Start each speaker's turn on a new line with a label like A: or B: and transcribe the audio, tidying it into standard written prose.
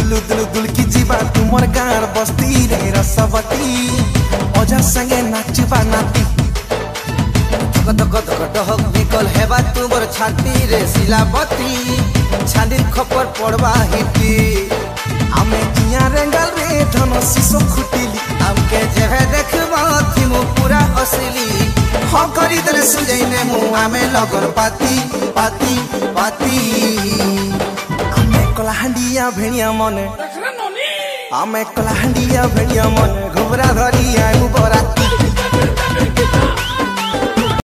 A: दुलु दुल की जीवा तुमर गार बस्ती रे रसवती अजा संगे नाचबा नाती
B: धक धक धक डहक निकल हेबा तुमर छाती रे शिलावती छांदिल खपर पड़वा हिटी
A: आमे किया रेंगल रे धन शिशो खुटिली
B: हमके जेहे देखबा थिमु पूरा असली
A: हो करी दरे सुजैने मु आमे लगन पाती पाती पाती आमे कलाहंडिया भेणिया मने आमे कलाहंडिया भेणिया मने घुबरा धरिया बराती।